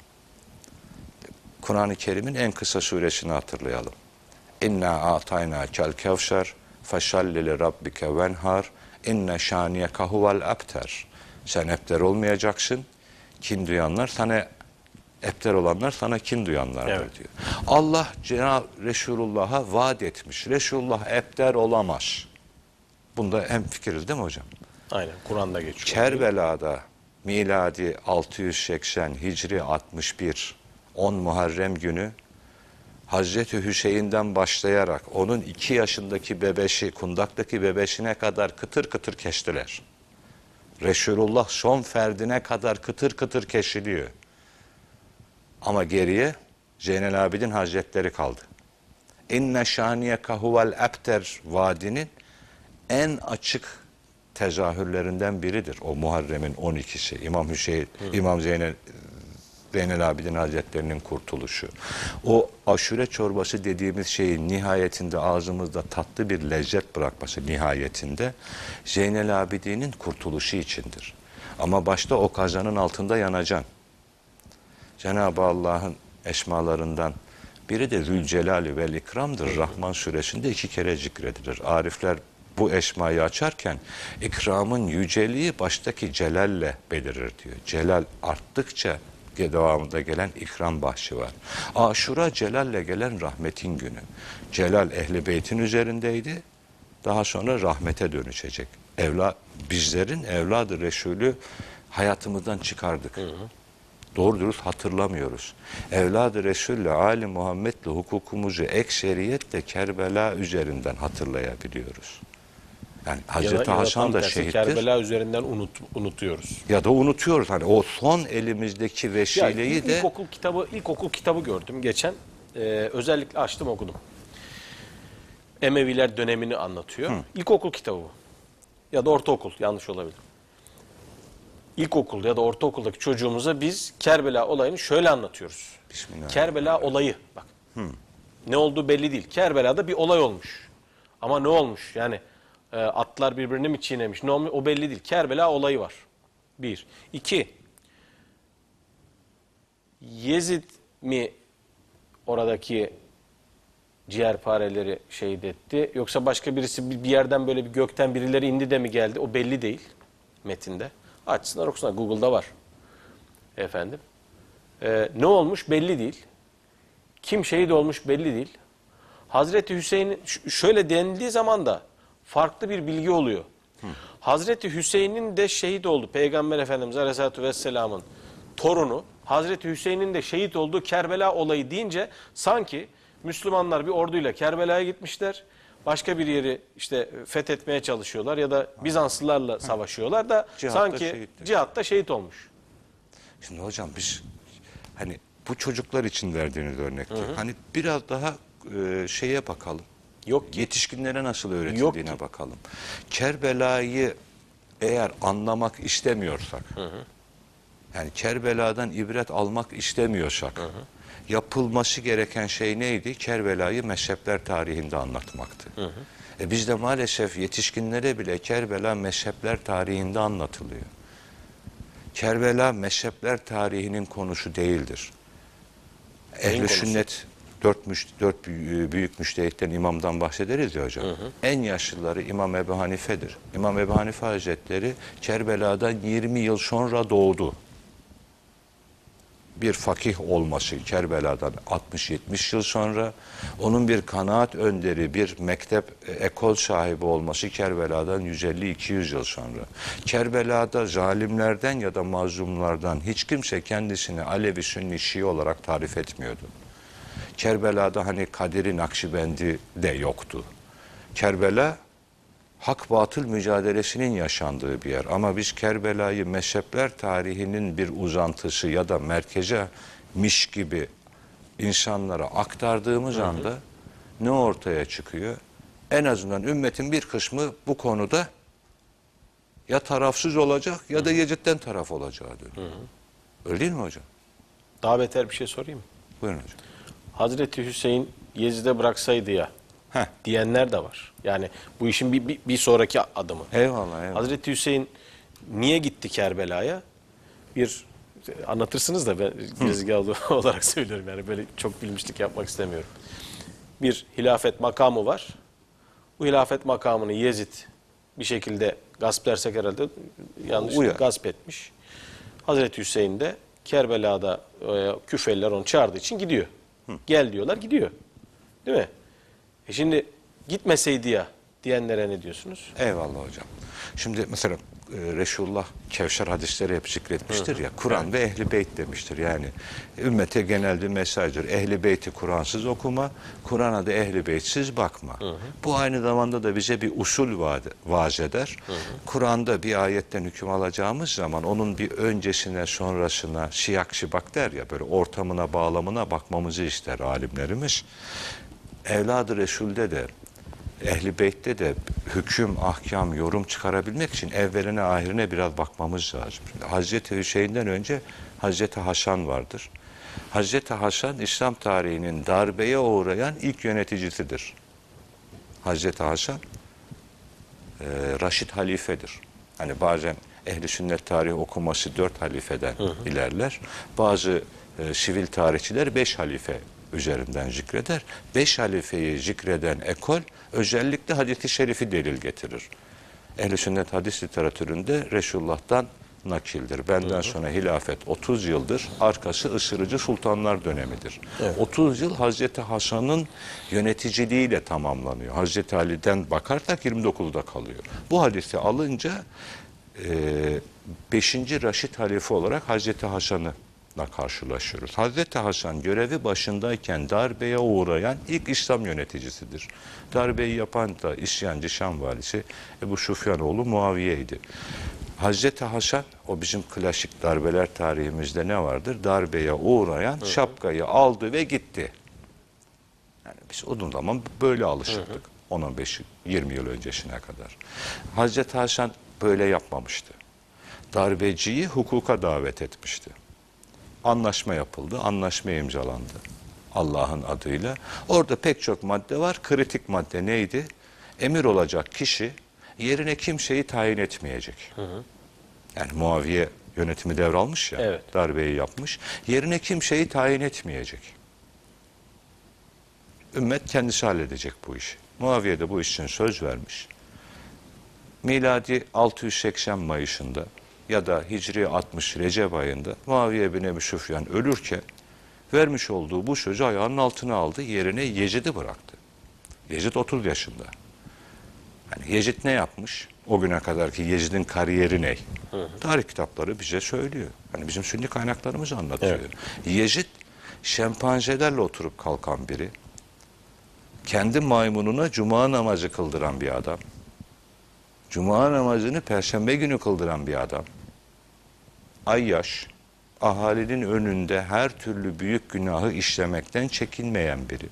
Kur'an-ı Kerim'in en kısa suresini hatırlayalım. İnna atayna kel kevser feşallili rabbike venhar inne şaniyeke huvel abter. Sen ebter olmayacaksın. Kin duyanlar sana ebter olanlar sana kin duyanlardır evet. diyor. Allah Cenab-ı Resulullah'a vaat etmiş. Resulullah ebter olamaz. Bunda hemfikiriz değil mi hocam? Aynen, Kur'an'da geçiyor. Kerbela'da miladi altı yüz seksen, Hicri altmış bir, on Muharrem günü Hazreti Hüseyin'den başlayarak onun iki yaşındaki bebeşi, kundaktaki bebeşine kadar kıtır kıtır kestiler. Resulullah son ferdine kadar kıtır kıtır kesiliyor. Ama geriye Zeynel Abidin Hazretleri kaldı. İnne şaniyeke huvel ebter vadinin en açık tezahürlerinden biridir. O Muharrem'in on ikisi. İmam Hüseyin, Hı. İmam Zeynel, Zeynel Abidin Hazretleri'nin kurtuluşu. O aşure çorbası dediğimiz şeyin nihayetinde ağzımızda tatlı bir lezzet bırakması nihayetinde Zeynel Abidin'in kurtuluşu içindir. Ama başta o kazanın altında yanacaksın. Cenab-ı Allah'ın esmalarından biri de Zülcelali vel İkram'dır. Rahman suresinde iki kere zikredilir. Arifler bu esmayı açarken ikramın yüceliği baştaki celalle belirir diyor. Celal arttıkça devamında gelen ikram bahşi var. Aşura celalle gelen rahmetin günü. Celal Ehl-i Beyt'in üzerindeydi. Daha sonra rahmete dönüşecek. Evla, bizlerin evladı Resulü hayatımızdan çıkardık. Hı hı. Doğru dürüst hatırlamıyoruz. Evladı Resul'le, Ali Muhammed'le hukukumuzu ekseriyetle Kerbela üzerinden hatırlayabiliyoruz. Yani Hazreti ya da, Hasan ya da da şehittir. Kerbela üzerinden unut, unutuyoruz. Ya da unutuyoruz. Hani o son elimizdeki vesileyi ya, de... İlkokul kitabı, ilkokul kitabı gördüm geçen. Ee, özellikle açtım okudum. Emeviler dönemini anlatıyor. Hı. İlkokul kitabı bu. Ya da ortaokul, yanlış olabilir. İlkokul ya da ortaokuldaki çocuğumuza biz Kerbela olayını şöyle anlatıyoruz. Kerbela olayı. Bak. Hı. Ne olduğu belli değil. Kerbela'da bir olay olmuş. Ama ne olmuş? Yani e, atlar birbirini mi çiğnemiş? Ne olmuş? O belli değil. Kerbela olayı var. Bir. İki. Yezid mi oradaki ciğerpareleri şehit etti? Yoksa başka birisi bir yerden böyle bir gökten birileri indi de mi geldi? O belli değil metinde. Açsınlar okusunlar. Google'da var. Efendim. Ee, ne olmuş belli değil. Kim şehit olmuş belli değil. Hazreti Hüseyin şöyle denildiği zaman da farklı bir bilgi oluyor. Hı. Hazreti Hüseyin'in de şehit oldu. Peygamber Efendimiz Aleyhisselatü Vesselam'ın torunu. Hazreti Hüseyin'in de şehit olduğu Kerbela olayı deyince sanki Müslümanlar bir orduyla Kerbela'ya gitmişler. Başka bir yeri işte fethetmeye çalışıyorlar ya da Bizanslılarla savaşıyorlar da cihatta sanki şehittir. Cihatta şehit olmuş. Şimdi hocam biz hani bu çocuklar için verdiğiniz örnekti. Hı hı. Hani biraz daha e, şeye bakalım. Yok ki. Yetişkinlere nasıl öğretildiğine bakalım. Kerbela'yı eğer anlamak istemiyorsak, hı hı. yani Kerbela'dan ibret almak istemiyorsak, hı hı. yapılması gereken şey neydi? Kerbela'yı mezhepler tarihinde anlatmaktı. Hı hı. E bizde maalesef yetişkinlere bile Kerbela mezhepler tarihinde anlatılıyor. Kerbela mezhepler tarihinin konusu değildir. Ehl-i sünnet dört, müş, dört büyük müştehitten imamdan bahsederiz ya hocam. Hı hı. En yaşlıları İmam Ebu Hanife'dir. İmam Ebu Hanife Hazretleri Kerbela'dan yirmi yıl sonra doğdu. Bir fakih olması Kerbela'dan altmış yetmiş yıl sonra, onun bir kanaat önderi, bir mektep, ekol sahibi olması Kerbela'dan yüz elli iki yüz yıl sonra. Kerbela'da zalimlerden ya da mazlumlardan hiç kimse kendisini Alevi, Sünni, Şii olarak tarif etmiyordu. Kerbela'da hani Kadiri, Nakşibendi de yoktu. Kerbela hak batıl mücadelesinin yaşandığı bir yer. Ama biz Kerbela'yı mezhepler tarihinin bir uzantısı ya da merkeze miş gibi insanlara aktardığımız hı hı. anda ne ortaya çıkıyor? En azından ümmetin bir kısmı bu konuda ya tarafsız olacak ya da Yezid'den taraf olacağı dönüyor. Hı hı. Öyle değil mi hocam? Daha beter bir şey sorayım mı? Buyurun hocam. Hazreti Hüseyin Yezid'e bıraksaydı ya, heh. diyenler de var. Yani bu işin bir, bir, bir sonraki adımı. Eyvallah, eyvallah. Hazreti Hüseyin niye gitti Kerbela'ya? Bir anlatırsınız da ben gerizekalı olarak söylüyorum. Yani böyle çok bilmişlik yapmak istemiyorum. Bir hilafet makamı var. Bu hilafet makamını Yezid bir şekilde gasp dersek herhalde yanlış gasp etmiş. Hazreti Hüseyin de Kerbela'da e, Küfeliler onu çağırdığı için gidiyor. Hı. Gel diyorlar, gidiyor. Değil mi? E şimdi gitmeseydi ya diyenlere ne diyorsunuz? Eyvallah hocam. Şimdi mesela Resulullah Kevser hadisleri hep zikretmiştir ya, Kur'an ve Ehli Beyt demiştir. Yani ümmete genel bir mesajdır. Ehli Beyt'i Kur'ansız okuma, Kur'an'a da Ehli Beyt'siz bakma. Hı hı. Bu aynı zamanda da bize bir usul vaaz eder. Kur'an'da bir ayetten hüküm alacağımız zaman onun bir öncesine, sonrasına, siyak şibak der ya, böyle ortamına, bağlamına bakmamızı ister alimlerimiz. Evlad-ı Resul'de de, Ehl-i Beyt'te de hüküm, ahkam, yorum çıkarabilmek için evveline, ahirine biraz bakmamız lazım. Hazreti Hüseyin'den önce Hazreti Hasan vardır. Hazreti Hasan, İslam tarihinin darbeye uğrayan ilk yöneticisidir. Hazreti Hasan, e, Raşid halifedir. Hani bazen Ehl-i Sünnet tarihi okuması dört halifeden hı hı. ilerler. Bazı e, sivil tarihçiler beş halife üzerinden zikreder. Beş halifeyi zikreden ekol özellikle hadis-i şerifi delil getirir. Ehl-i Sünnet hadis literatüründe Resulullah'tan nakildir. Benden hı hı. sonra hilafet otuz yıldır, arkası ısırıcı sultanlar dönemidir. Evet. otuz yıl Hazreti Hasan'ın yöneticiliğiyle tamamlanıyor. Hazreti Ali'den bakarsak yirmi dokuzda kalıyor. Bu hadisi alınca beşinci Raşid halife olarak Hazreti Hasan'ı karşılaşıyoruz. Hazreti Hasan görevi başındayken darbeye uğrayan ilk İslam yöneticisidir. Darbeyi yapan da isyancı Şam valisi Ebu Süfyanoğlu Muaviye'ydi. Hazreti Hasan, o bizim klasik darbeler tarihimizde ne vardır? Darbeye uğrayan hı hı. şapkayı aldı ve gitti. Yani biz o zaman böyle alışırdık. on on beş yirmi yıl öncesine kadar. Hazreti Hasan böyle yapmamıştı. Darbeciyi hukuka davet etmişti. Anlaşma yapıldı, anlaşma imzalandı Allah'ın adıyla. Orada pek çok madde var. Kritik madde neydi? Emir olacak kişi yerine kimseyi tayin etmeyecek. Hı hı. Yani Muaviye yönetimi devralmış ya, evet. darbeyi yapmış. Yerine kimseyi tayin etmeyecek. Ümmet kendisi halledecek bu işi. Muaviye de bu iş için söz vermiş. Miladi altı yüz seksen Mayıs'ında ya da Hicri altmış Recep ayında Muaviye bin Ebu Süfyan ölürken vermiş olduğu bu sözü ayağının altına aldı, yerine Yezid'i bıraktı. Yezid otuz yaşında. Yani Yezid ne yapmış? O güne kadarki Yezid'in kariyeri ne? Hı hı. Tarih kitapları bize söylüyor. Hani bizim sünni kaynaklarımız anlatıyor. Evet. Yezid şempanzelerle oturup kalkan biri. Kendi maymununa cuma namazı kıldıran bir adam. Cuma namazını perşembe günü kıldıran bir adam. Ayyaş, ahalinin önünde her türlü büyük günahı işlemekten çekinmeyen biri.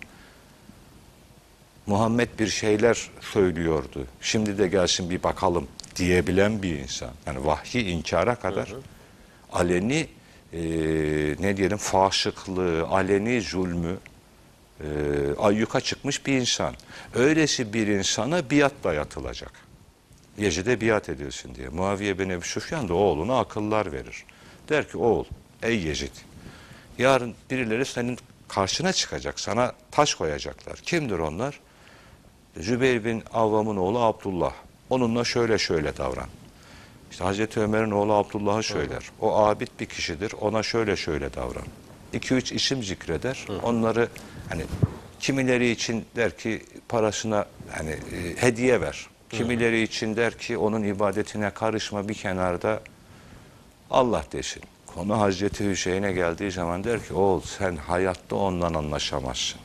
Muhammed bir şeyler söylüyordu, şimdi de gelsin bir bakalım diyebilen bir insan. Yani vahyi inkara kadar hı hı. aleni e, ne diyelim faşıklığı, aleni zulmü e, ayyuka çıkmış bir insan. Öylesi bir insana biat dayatılacak. Yezid'e biat edilsin diye. Muaviye bin Ebu Süfyan da oğluna akıllar verir. Der ki oğul, ey Yezid, yarın birileri senin karşına çıkacak, sana taş koyacaklar. Kimdir onlar? Zübeyir bin Avvam'ın oğlu Abdullah. Onunla şöyle şöyle davran. İşte Hazreti Ömer'in oğlu Abdullah'ı söyler. O abid bir kişidir, ona şöyle şöyle davran. İki üç isim zikreder. Hı. Onları hani kimileri için der ki parasına hani e, hediye ver. Kimileri için der ki onun ibadetine karışma, bir kenarda Allah desin. Konu Hazreti Hüseyin'e geldiği zaman der ki oğul sen hayatta ondan anlaşamazsın.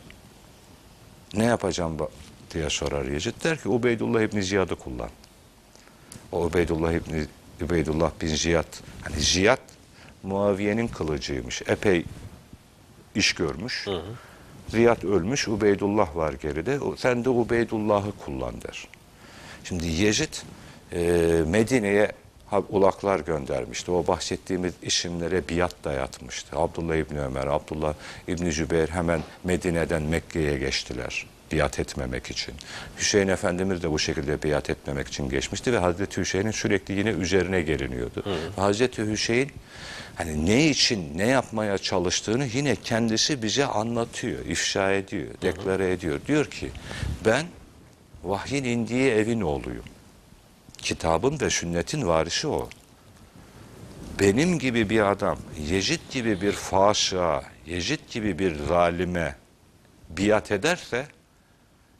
Ne yapacağım diye sorar Yezid. Der ki Ubeydullah İbni Ziyad'ı kullan. O Ubeydullah İbni Ubeydullah bin Ziyad. Hani Ziyad Muaviye'nin kılıcıymış. Epey iş görmüş. Hı hı. Ziyad ölmüş. Ubeydullah var geride. Sen de Ubeydullah'ı kullan der. Şimdi Yezid e, Medine'ye ulaklar göndermişti. O bahsettiğimiz isimlere biat dayatmıştı. Abdullah İbni Ömer, Abdullah İbni Zübeyir hemen Medine'den Mekke'ye geçtiler biat etmemek için. Hüseyin Efendimiz de bu şekilde biat etmemek için geçmişti ve Hazreti Hüseyin'in sürekli yine üzerine geliniyordu. Hı. Hazreti Hüseyin hani ne için, ne yapmaya çalıştığını yine kendisi bize anlatıyor, ifşa ediyor, deklare hı hı. ediyor. Diyor ki ben vahyin indiği evin oğluyum. Kitabın ve sünnetin varisi o. Benim gibi bir adam, Yezid gibi bir faşa, Yezid gibi bir zalime biat ederse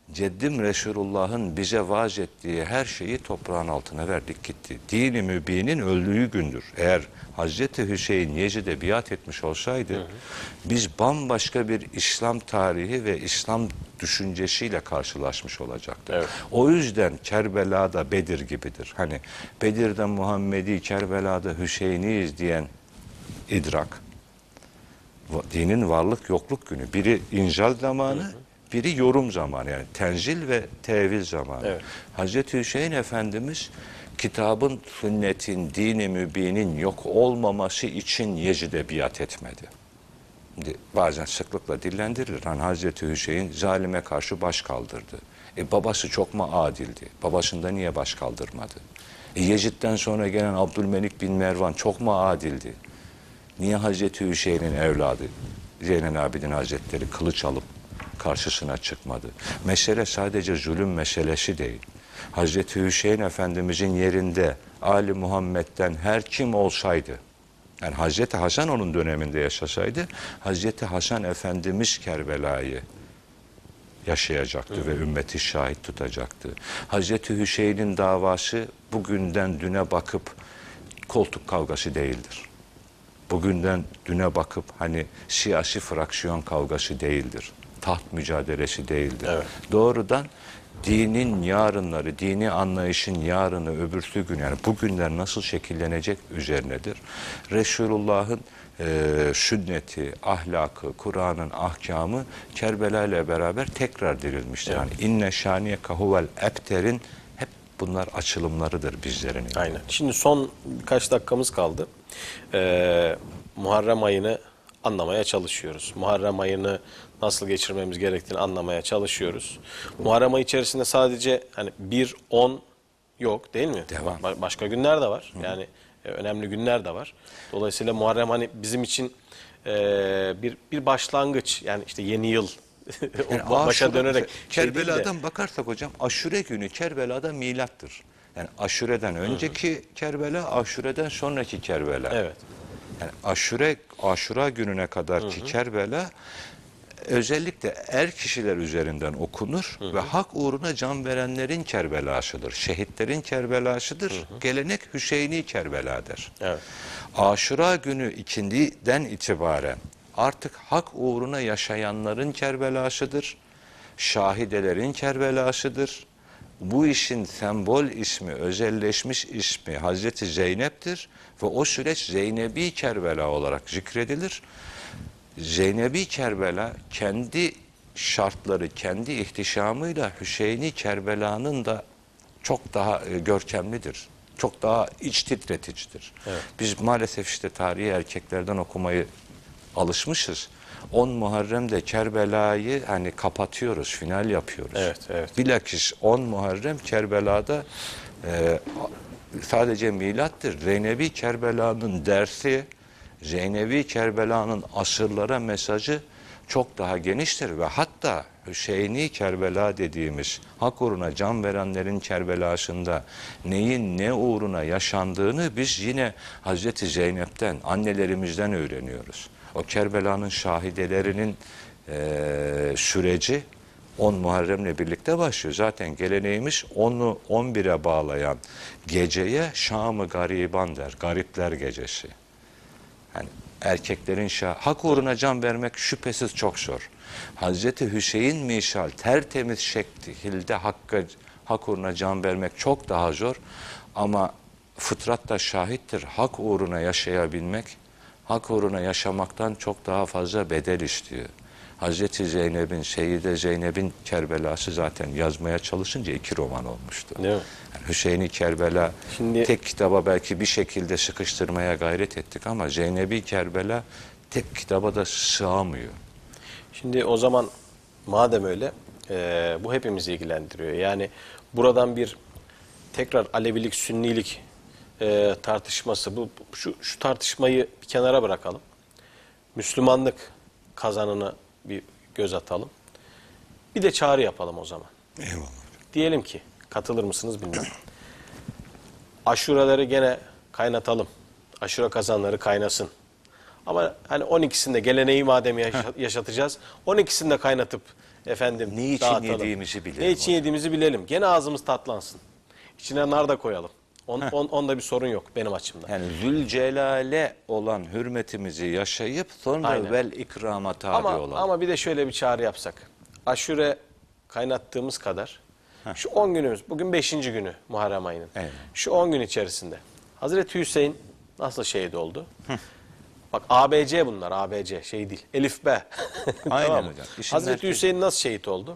Ceddim Resulullah'ın bize vaaz ettiği her şeyi toprağın altına verdik gitti. Din-i Mübin'in öldüğü gündür. Eğer Hazreti Hüseyin Yezid'e biat etmiş olsaydı, hı hı, biz bambaşka bir İslam tarihi ve İslam düşüncesiyle karşılaşmış olacaktık. Evet. O yüzden Kerbela'da Bedir gibidir. Hani Bedir'de Muhammedi, Kerbela'da Hüseyiniyiz diyen idrak, dinin varlık yokluk günü. Biri inzal zamanı, hı hı, biri yorum zamanı, yani tenzil ve tevil zamanı. Evet. Hazreti Hüseyin Efendimiz kitabın, sünnetin, din-i mübinin yok olmaması için Yezid'e biat etmedi. Bazen sıklıkla dillendirilir. Hani Hazreti Hüseyin zalime karşı baş kaldırdı. E babası çok mu adildi? Babasında niye baş kaldırmadı? E Yezid'den sonra gelen Abdülmelik bin Mervan çok mu adildi? Niye Hazreti Hüseyin'in evladı Zeynel Abidin Hazretleri kılıç alıp karşısına çıkmadı? Mesele sadece zulüm meselesi değil. Hazreti Hüseyin Efendimizin yerinde Ali Muhammed'den her kim olsaydı, yani Hazreti Hasan onun döneminde yaşasaydı, Hazreti Hasan Efendimiz Kerbela'yı yaşayacaktı, evet, ve ümmeti şahit tutacaktı. Hazreti Hüseyin'in davası bugünden düne bakıp koltuk kavgası değildir. Bugünden düne bakıp hani siyasi fraksiyon kavgası değildir. Taht mücadelesi değildir. Evet. Doğrudan dinin yarınları, dini anlayışın yarını, öbürsü gün, yani bugünler nasıl şekillenecek üzerinedir. Resulullah'ın e, sünneti, ahlakı, Kur'an'ın ahkamı Kerbela ile beraber tekrar dirilmiştir. Evet. Yani inne şaniye kahuvel ebterin hep bunlar açılımlarıdır bizlerin. Aynen. Şimdi son birkaç dakikamız kaldı. Ee, Muharrem ayını anlamaya çalışıyoruz. Muharrem ayını nasıl geçirmemiz gerektiğini anlamaya çalışıyoruz. Muharrem ayı içerisinde sadece hani bir on yok değil mi? Devam. Ba- başka günler de var. Hı. Yani e, önemli günler de var. Dolayısıyla Muharrem hani bizim için e, bir bir başlangıç, yani işte yeni yıl yani başa aşure, dönerek Kerbela'dan şey de, bakarsak hocam Aşure günü Kerbela'da milattır. Yani Aşure'den önceki, hı, Kerbela, Aşure'den sonraki Kerbela. Evet. Yani Aşure, Aşura gününe kadarki, hı hı, Kerbela özellikle er kişiler üzerinden okunur, hı hı, ve hak uğruna can verenlerin Kerbelasıdır. Şehitlerin Kerbelasıdır. Hı hı. Gelenek Hüseyini Kerbela'dır. Evet. Aşura günü ikindiden itibaren artık hak uğruna yaşayanların Kerbelasıdır. Şahidelerin Kerbelasıdır. Bu işin sembol ismi, özelleşmiş ismi Hazreti Zeynep'tir ve o süreç Zeynebi Kerbela olarak zikredilir. Zeynebi Kerbela kendi şartları, kendi ihtişamıyla Hüseyini Kerbela'nın da çok daha e, görkemlidir. Çok daha iç titreticidir. Evet. Biz maalesef işte tarihi erkeklerden okumayı alışmışız. on Muharrem'de Kerbela'yı hani kapatıyoruz, final yapıyoruz. Evet, evet. Bilakis on Muharrem Kerbela'da e, sadece milattır. Zeynebi Kerbela'nın dersi, Zeynebi Kerbela'nın asırlara mesajı çok daha geniştir ve hatta Hüseyini Kerbela dediğimiz hak uğruna can verenlerin Kerbelasında neyin ne uğruna yaşandığını biz yine Hazreti Zeynep'ten, annelerimizden öğreniyoruz. O Kerbela'nın şahidelerinin e, süreci on Muharrem'le birlikte başlıyor. Zaten geleneğimiz onu on bire bağlayan geceye Şam-ı Gariban der. Garipler gecesi. Yani erkeklerin şah, hak uğruna can vermek şüphesiz çok zor. Hazreti Hüseyin misal tertemiz şekilde hakka, hak uğruna can vermek çok daha zor. Ama fıtrat da şahittir. Hak uğruna yaşayabilmek, hak uğruna yaşamaktan çok daha fazla bedel istiyor. Hazreti Zeynep'in, Seyyide Zeynep'in Kerbelası zaten yazmaya çalışınca iki roman olmuştu. Değil mi? Yani Hüseyin'i Kerbela Şimdi, tek kitaba belki bir şekilde sıkıştırmaya gayret ettik ama Zeynep'i Kerbela tek kitaba da sığamıyor. Şimdi o zaman madem öyle e, bu hepimizi ilgilendiriyor. Yani buradan bir tekrar Alevilik, Sünnilik e, tartışması, bu şu, şu tartışmayı bir kenara bırakalım. Müslümanlık kazanını bir göz atalım. Bir de çağrı yapalım o zaman. Eyvallah. Diyelim ki, katılır mısınız bilmiyorum. Aşureleri gene kaynatalım. Aşure kazanları kaynasın. Ama hani on ikisinde geleneği madem yaşa yaşatacağız, on ikisinde kaynatıp efendim Ne için dağıtalım. yediğimizi bilelim Ne için hocam. yediğimizi bilelim. Gene ağzımız tatlansın. İçine nar da koyalım. On, on, onda bir sorun yok benim açımdan. Yani Zülcelal'e olan hürmetimizi yaşayıp sonra Aynen. vel ikrama tabi Ama, olalım. ama bir de şöyle bir çağrı yapsak. Aşure kaynattığımız kadar şu on günümüz, bugün beşinci günü Muharrem ayının. Evet. Şu on gün içerisinde Hazreti Hüseyin nasıl şehit oldu? Bak A B C bunlar, A B C şey değil. Elif B. Aynen Tamam mı? hocam. İşin Hazreti merkezi. Hüseyin nasıl şehit oldu?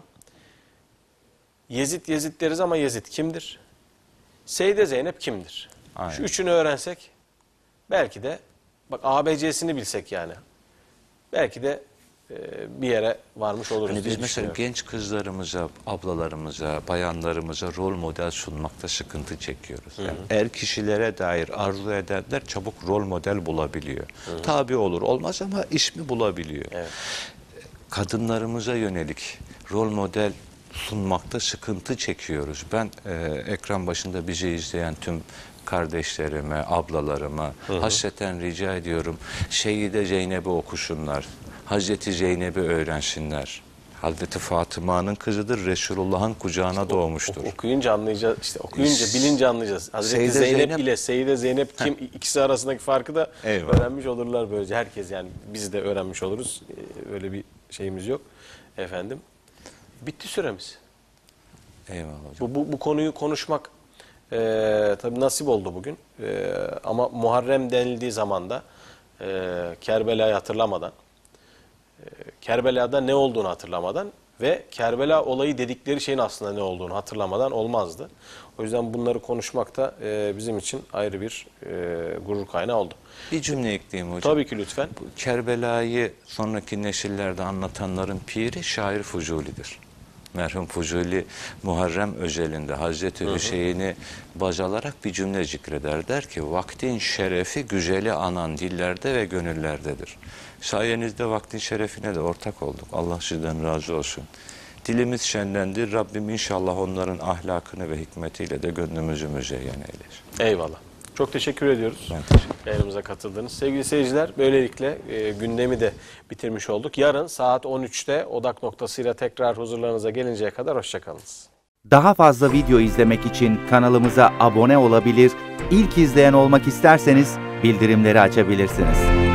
Yezid Yezid deriz ama Yezid kimdir? Seyde Zeynep kimdir? Aynen. Şu üçünü öğrensek belki de bak A B C'sini bilsek yani. Belki de e, bir yere varmış oluruz Hani diye biz mesela düşünüyorum. genç kızlarımıza, ablalarımıza, bayanlarımıza rol model sunmakta sıkıntı çekiyoruz. Yani er kişilere dair arzu edenler çabuk rol model bulabiliyor. Tabi olur olmaz ama ismi bulabiliyor. Evet. Kadınlarımıza yönelik rol model sunmakta sıkıntı çekiyoruz. Ben e, ekran başında bizi izleyen tüm kardeşlerime, ablalarıma hasreten rica ediyorum. Şeyide Zeynep'i okusunlar. Hazreti Zeynep'i öğrensinler. Hazreti Fatıma'nın kızıdır. Resulullah'ın kucağına doğmuştur. Ok- okuyunca anlayacağız. İşte okuyunca, bilince anlayacağız. Hazreti Seyde Zeynep, Zeynep ile Seyide Zeynep kim? İkisi arasındaki farkı da Eyvallah. öğrenmiş olurlar böylece. Herkes yani biz de öğrenmiş oluruz. Ee, Öyle bir şeyimiz yok. Efendim. Bitti süremiz. Eyvallah hocam. Bu, bu, bu konuyu konuşmak e, tabii nasip oldu bugün. E, ama Muharrem denildiği zaman da e, Kerbela'yı hatırlamadan, e, Kerbela'da ne olduğunu hatırlamadan ve Kerbela olayı dedikleri şeyin aslında ne olduğunu hatırlamadan olmazdı. O yüzden bunları konuşmak da e, bizim için ayrı bir e, gurur kaynağı oldu. Bir cümle ekleyeyim hocam. Tabii ki lütfen. Kerbela'yı sonraki nesillerde anlatanların piri şair Fuzuli'dir. Merhum Fuzuli Muharrem özelinde Hazreti Hüseyin'i baz alarak bir cümle zikreder. Der ki vaktin şerefi güzeli anan dillerde ve gönüllerdedir. Sayenizde vaktin şerefine de ortak olduk. Allah sizden razı olsun. Dilimiz şenlendi. Rabbim inşallah onların ahlakını ve hikmetiyle de gönlümüzü müzeyyen eyler. Eyvallah. Çok teşekkür ediyoruz. Ben teşekkür ederim. Yayınımıza katıldınız. Sevgili seyirciler, böylelikle e, gündemi de bitirmiş olduk. Yarın saat on üçte odak noktasıyla tekrar huzurlarınıza gelinceye kadar hoşçakalınız. Daha fazla video izlemek için kanalımıza abone olabilir, ilk izleyen olmak isterseniz bildirimleri açabilirsiniz.